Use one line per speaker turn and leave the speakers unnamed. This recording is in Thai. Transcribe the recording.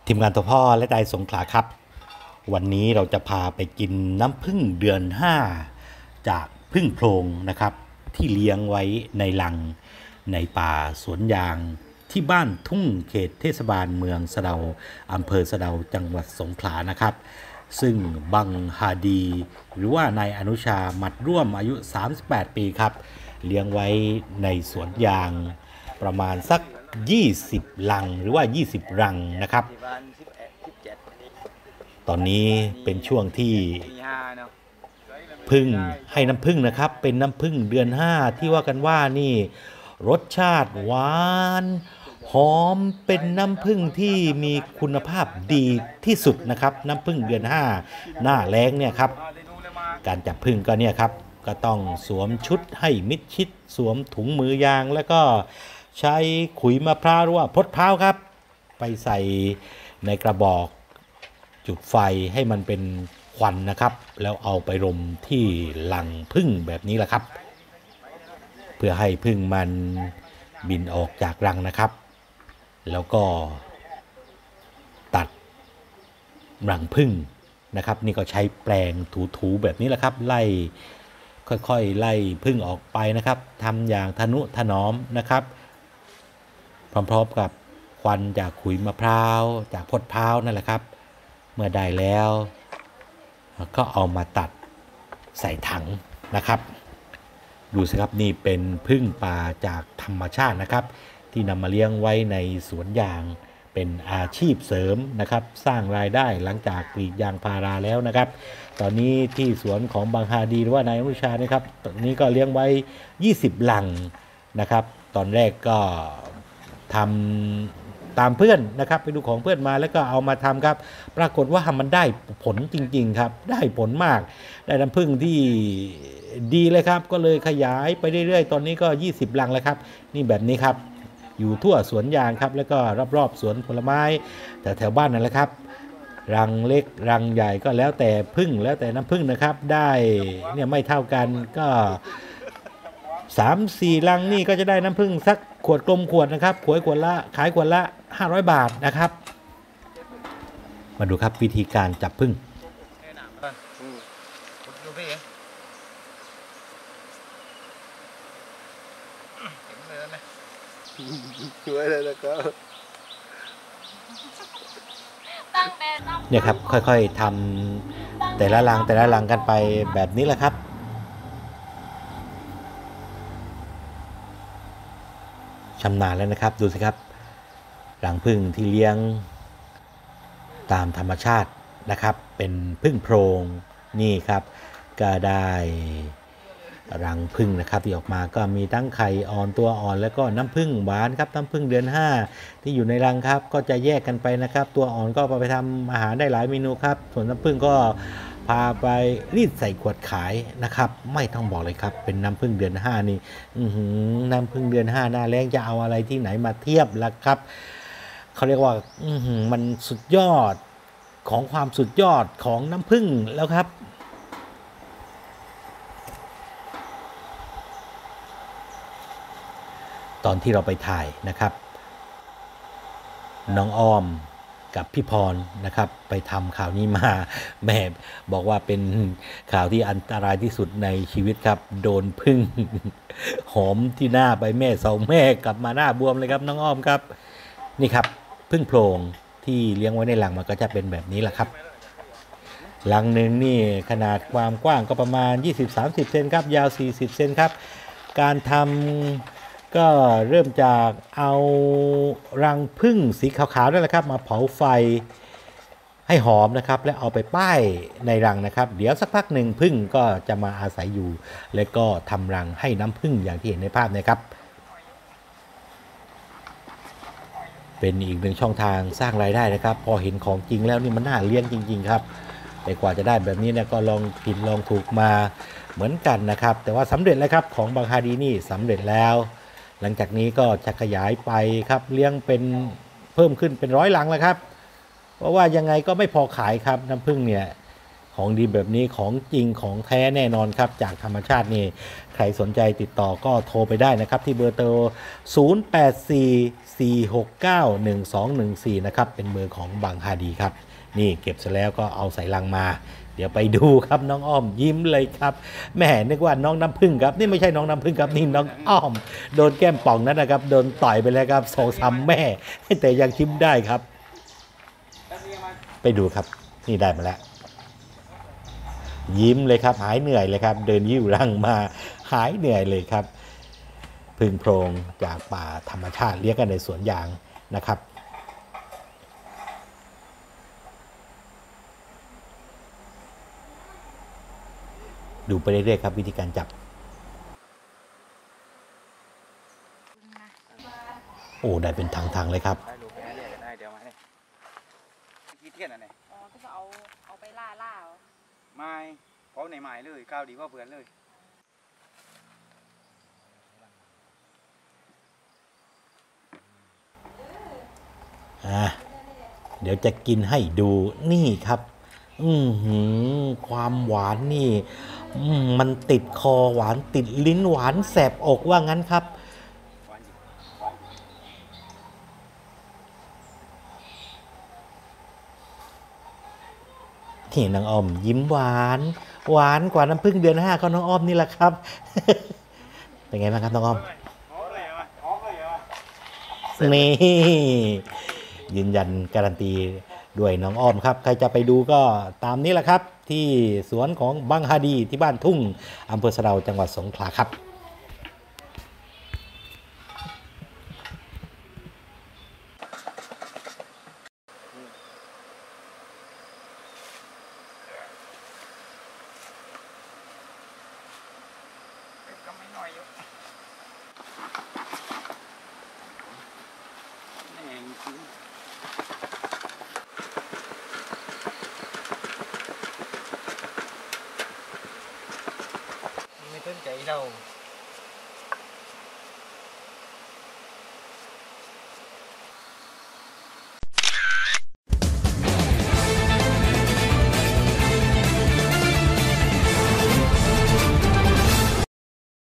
ทีมงานตัวพ่อและไดสงขลาครับวันนี้เราจะพาไปกินน้ำผึ้งเดือน5จากผึ้งโพรงนะครับที่เลี้ยงไว้ในลังในป่าสวนยางที่บ้านทุ่งเขตเทศบาลเมืองสะเดาอำเภอสะเดาจังหวัดสงขลานะครับซึ่งบังฮาดีหรือว่านายอนุชามัดร่วมอายุ38ปีครับเลี้ยงไว้ในสวนยางประมาณสัก20ลังหรือว่า20รังนะครับตอนนี้เป็นช่วงที่พึ่งให้น้ำพึ่งนะครับเป็นน้ำพึ่งเดือน5ที่ว่ากันว่านี่รสชาติหวานหอมเป็นน้ำผึ้งที่มีคุณภาพดีที่สุดนะครับน้ำผึ้งเดือน5หน้าแล้งเนี่ยครับการจับผึ้งก็เนี่ยครับก็ต้องสวมชุดให้มิดชิดสวมถุงมือยางแล้วก็ใช้ขุยมะพร้าวหรือว่าพดพร้าวครับไปใส่ในกระบอกจุดไฟให้มันเป็นควันนะครับแล้วเอาไปรมที่ลังผึ้งแบบนี้แหละครับเพื่อให้ผึ้งมันบินออกจากรังนะครับแล้วก็ตัดรังผึ้งนะครับนี่ก็ใช้แปรงถูๆแบบนี้แหละครับไล่ค่อยๆไล่ผึ้งออกไปนะครับทำอย่างทนุถนอมนะครับพร้อมๆกับควันจากขุยมะพร้าวจากพดพร้าวนั่นแหละครับเมื่อได้แล้วก็เอามาตัดใส่ถังนะครับดูสิครับนี่เป็นผึ้งป่าจากธรรมชาตินะครับที่นำมาเลี้ยงไว้ในสวนยางเป็นอาชีพเสริมนะครับสร้างรายได้หลังจากกรีดยางพาราแล้วนะครับตอนนี้ที่สวนของบางฮาดีหรือว่านายอนุชานะครับตอนนี้ก็เลี้ยงไว้20ลังนะครับตอนแรกก็ทำตามเพื่อนนะครับไปดูของเพื่อนมาแล้วก็เอามาทำครับปรากฏว่ามันได้ผลจริงๆครับได้ผลมากได้น้ำผึ้งที่ดีเลยครับก็เลยขยายไปเรื่อยๆตอนนี้ก็20ลังแล้วครับนี่แบบนี้ครับอยู่ทั่วสวนยางครับแล้วก็รอบๆสวนผลไม้แต่แถวบ้านนั่นแหละครับรังเล็กรังใหญ่ก็แล้วแต่ผึ้งแล้วแต่น้ำผึ้งนะครับได้เนี่ยไม่เท่ากันก็3-4ลังนี่ก็จะได้น้ำผึ้งสักขวดกลมขวดนะครับขวดละขายขวดละ500บาทนะครับมาดูครับวิธีการจับผึ้ง
ช่วยเลยนะครับ
เนี่ยครับค่อยๆทำแต่ละลังกันไปแบบนี้แหละครับชำนาญแล้วนะครับดูสิครับรังผึ้งที่เลี้ยงตามธรรมชาตินะครับเป็นผึ้งโพรงนี่ครับก็ได้รังผึ้งนะครับที่ออกมาก็มีทั้งไข่อ่อนตัวอ่อนแล้วก็น้ำผึ้งหวานครับน้ำผึ้งเดือน5ที่อยู่ในรังครับก็จะแยกกันไปนะครับตัวอ่อนก็ไปทำอาหารได้หลายเมนูครับส่วนน้ำผึ้งก็พาไปรีดใส่ขวดขายนะครับไม่ต้องบอกเลยครับเป็นน้ำผึ้งเดือน5นี่น้ำผึ้งเดือน5หน้าแล้งจะเอาอะไรที่ไหนมาเทียบล่ะครับเขาเรียกว่ามันสุดยอดของความสุดยอดของน้ำผึ้งแล้วครับตอนที่เราไปถ่ายนะครับน้องอ้อมกับพี่พรนะครับไปทำข่าวนี้มาแม่บอกว่าเป็นข่าวที่อันตรายที่สุดในชีวิตครับโดนผึ้งหอมที่หน้าไปแม่2แม่กลับมาหน้าบวมเลยครับน้องอ้อมครับนี่ครับผึ้งโพรงที่เลี้ยงไว้ในรังมันก็จะเป็นแบบนี้แหละครับรังหนึ่งนี่ขนาดความกว้างก็ประมาณ20-30 เซนครับยาว40 เซนครับการทำก็เริ่มจากเอารังผึ้งสีขาวๆนั่นแหละครับมาเผาไฟให้หอมนะครับและเอาไปป้ายในรังนะครับเดี๋ยวสักพักหนึ่งผึ้งก็จะมาอาศัยอยู่และก็ทำรังให้น้ำผึ้งอย่างที่เห็นในภาพนะครับเป็นอีกหนึ่งช่องทางสร้างรายได้นะครับพอเห็นของจริงแล้วนี่มันน่าเลี้ยงจริงๆครับแต่กว่าจะได้แบบนี้เนี่ยก็ลองผิดลองถูกมาเหมือนกันนะครับแต่ว่าสำเร็จแล้วครับของบางฮาดีนี่สำเร็จแล้วหลังจากนี้ก็จะขยายไปครับเลี้ยงเป็นเพิ่มขึ้นเป็น100ลังแล้วครับเพราะว่ายังไงก็ไม่พอขายครับน้ำผึ้งเนี่ยของดีแบบนี้ของจริงของแท้แน่นอนครับจากธรรมชาตินี่ใครสนใจติดต่อก็โทรไปได้นะครับที่เบอร์โทร 0844691214 นะครับเป็นเบอร์ของบางฮาดีครับนี่เก็บเสร็จแล้วก็เอาใส่ลังมา เดี๋ยวไปดูครับน้องอ้อมยิ้มเลยครับแหม่นึกว่าน้องน้ำพึ่งครับนี่ไม่ใช่น้องน้ำพึ่งครับนี่น้องอ้อมโดนแก้มป่องนั่นนะครับโดนต่อยไปแล้วครับ2-3 แม่แต่ยังชิมได้ครับไปดูครับนี่ได้มาแล้วยิ้มเลยครับหายเหนื่อยเลยครับเดินยิ้วรังมาหายเหนื่อยเลยครับพึ่งโพรงจากป่าธรรมชาติเลี้ยงกันในสวนยางนะครับดูไปเรื่อยๆครับวิธีการจับโอ้ได้เป็นทางๆเลยครับ
ได้ลูกไปเนี่ยก็ได้เดี๋ยวมาเนี่ยกี่เทียนอ่ะเนี่ย
อ๋อก็จะเอาไปล่าเหรอ
ไม้เพราะในไม้เลยก้าวดีกว่าเพื่อนเลย
เดี๋ยวจะกินให้ดูนี่ครับความหวานนี่มันติดคอหวานติดลิ้นหวานแสบอกว่างั้นครับนี่น้องอ้อมยิ้มหวานหวานกว่าน้ำผึ้งเดือน 5ก็น้องอ้อมนี่แหละครับ เป็นไงบ้างครับน้องอ้อมนี่ยืนยันการันตีด้วยน้องอ้อมครับใครจะไปดูก็ตามนี้แหละครับที่สวนของบังฮาดีที่บ้านทุ่งอำเภอสะเดาจังหวัดสงขลาครับ
ก็ไม่น้อยอยู่แม่งจริงไม่สนใจเรา